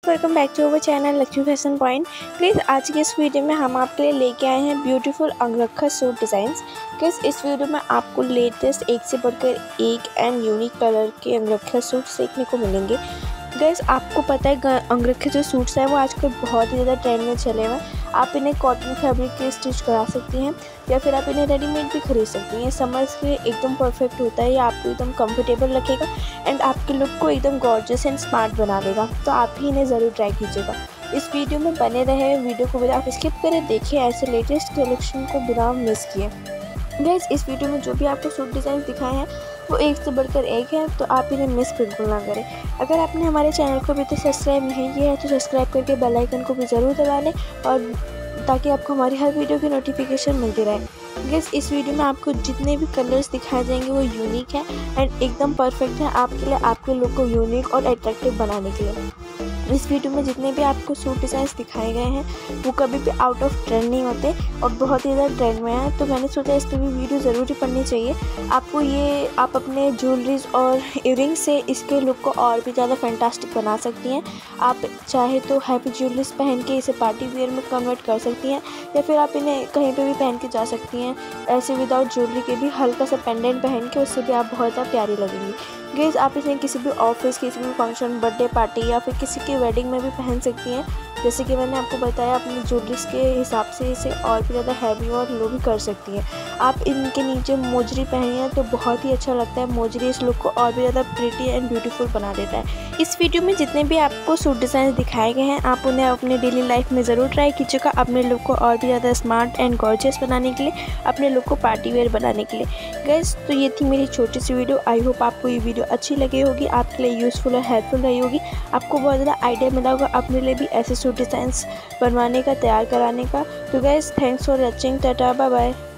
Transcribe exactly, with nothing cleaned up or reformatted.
Welcome back to our channel Lakshmi fashion point. Please आज की इस वीडियो में हम आपके लिए लेके आए हैं beautiful angrakha suit designs. Please इस वीडियो में आपको लेटेस्ट एक से बढ़कर एक एंड यूनिक कलर के अंगरखा सूट देखने को मिलेंगे। गैस आपको पता है अंगरखे जो सूट्स हैं वो आजकल बहुत ही ज़्यादा ट्रेंड में चले हुए हैं। आप इन्हें कॉटन फैब्रिक के स्टिच करा सकती हैं या फिर आप इन्हें रेडीमेड भी खरीद सकती हैं। समर्स के लिए एकदम परफेक्ट होता है, ये आपको एकदम कंफर्टेबल रखेगा एंड आपके लुक को एकदम गॉर्जियस एंड स्मार्ट बना देगा। तो आप ही इन्हें ज़रूर ट्राई कीजिएगा। इस वीडियो में बने रहे, वीडियो को बिना आप स्किप करें, देखिए ऐसे लेटेस्ट कलेक्शन को बिना मिस किए। गाइस इस वीडियो में जो भी आपको सूट डिज़ाइन दिखाए हैं वो एक से बढ़कर एक है, तो आप इन्हें मिस बिल्कुल ना करें। अगर आपने हमारे चैनल को अभी तक सब्सक्राइब नहीं किया है तो सब्सक्राइब करके बेल आइकन को भी ज़रूर दबा लें, और ताकि आपको हमारी हर वीडियो की नोटिफिकेशन मिलती रहे। गाइस इस वीडियो में आपको जितने भी कलर्स दिखाए जाएंगे वो यूनिक हैं एंड एकदम परफेक्ट है आपके लिए, आपके लुक को यूनिक और अट्रैक्टिव बनाने के लिए। इस वीडियो में जितने भी आपको सूट डिज़ाइंस दिखाए गए हैं वो कभी भी आउट ऑफ ट्रेंड नहीं होते और बहुत ही ज़्यादा ट्रेंड में हैं, तो मैंने सोचा इस पर भी वीडियो ज़रूर ही पढ़नी चाहिए आपको। ये आप अपने ज्वेलरीज और इयरिंग से इसके लुक को और भी ज़्यादा फैंटास्टिक बना सकती हैं। आप चाहे तो हैवी ज्वेलरीज पहन के इसे पार्टी वेयर में कन्वर्ट कर सकती हैं या फिर आप इन्हें कहीं पर भी पहन के जा सकती हैं। ऐसे विदाउट ज्वेलरी के भी हल्का सा पेंडेंट पहन के उससे भी आप बहुत ज़्यादा प्यारी लगेंगी। गाइस आप इसे किसी भी ऑफिस, किसी भी फंक्शन, बर्थडे पार्टी या फिर किसी की वेडिंग में भी पहन सकती हैं। जैसे कि मैंने आपको बताया, अपनी ज्वेलरीज के हिसाब से इसे और भी ज़्यादा हैवी और लो भी कर सकती हैं। आप इनके नीचे मोजरी पहनिए तो बहुत ही अच्छा लगता है। मोजरी इस लुक को और भी ज़्यादा प्रिटी एंड ब्यूटीफुल बना देता है। इस वीडियो में जितने भी आपको सूट डिज़ाइन दिखाए गए हैं आप उन्हें अपने डेली लाइफ में ज़रूर ट्राई कीजिएगा, अपने लुक को और भी ज़्यादा स्मार्ट एंड गॉर्जियस बनाने के लिए, अपने लुक को पार्टी वेयर बनाने के लिए। गाइस तो ये थी मेरी छोटी सी वीडियो। आई होप आपको ये वीडियो अच्छी लगी होगी, आपके लिए यूज़फुल और हेल्पफुल रही होगी। आपको बहुत ज़्यादा आइडिया मिला होगा अपने लिए भी ऐसे सूट डिज़ाइंस बनवाने का, तैयार कराने का। तो guys thanks for watching, tata bye bye.